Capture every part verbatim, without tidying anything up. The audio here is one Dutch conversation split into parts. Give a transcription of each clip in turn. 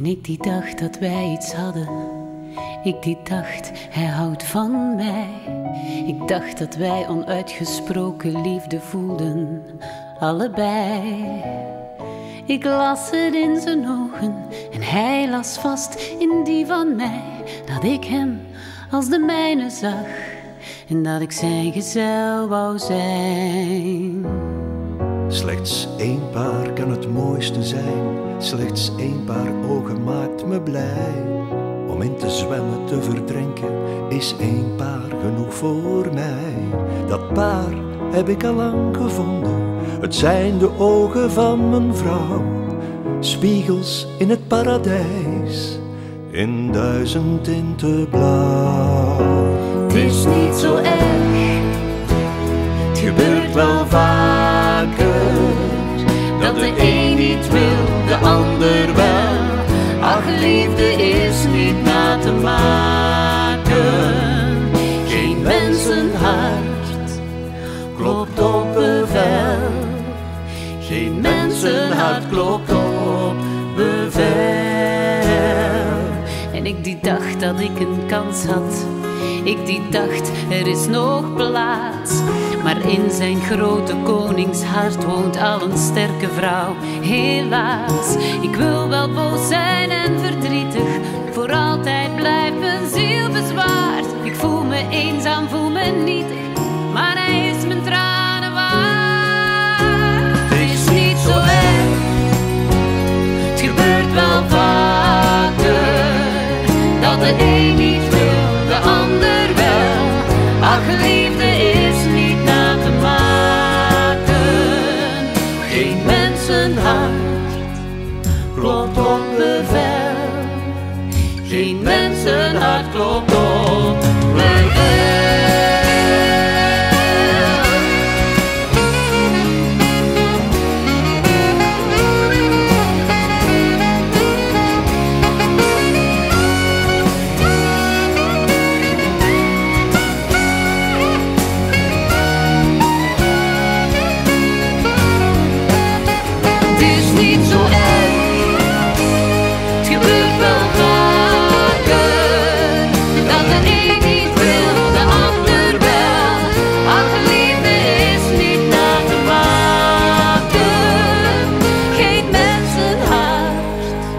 En ik die dacht dat wij iets hadden. Ik die dacht, hij houdt van mij. Ik dacht dat wij onuitgesproken liefde voelden, allebei. Ik las het in zijn ogen en hij las vast in die van mij, dat ik hem als de mijne zag en dat ik zijn gezel wou zijn. Slechts één paar kan het mooiste zijn, slechts één paar ogen maakt me blij. Om in te zwemmen, te verdrinken, is één paar genoeg voor mij. Dat paar heb ik al lang gevonden, het zijn de ogen van mijn vrouw. Spiegels in het paradijs, in duizend tinten blauw. Het is niet zo erg, het gebeurt wel vaker, dat de een niet wil, de ander wel. Ach, liefde is niet na te maken. Geen mensenhart klopt op bevel. Geen mensenhart klopt op bevel. En ik die dacht dat ik een kans had. Ik die dacht, er is nog plaats. Maar in zijn grote koningshart woont al een sterke vrouw, helaas. Ik wil wel boos zijn en verdrietig, voor altijd blijft mijn ziel bezwaard. Ik voel me eenzaam, voel me nietig, maar hij is mijn tranen waard. Het is niet zo erg, het gebeurt wel vaker, dat de een niet wil, de ander wel. Ach, liefde is niet na te maken. Geen mensenhart klopt op bevel. Geen mensenhart klopt op bevel.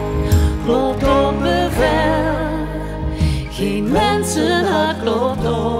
Geen mensenhart klopt op.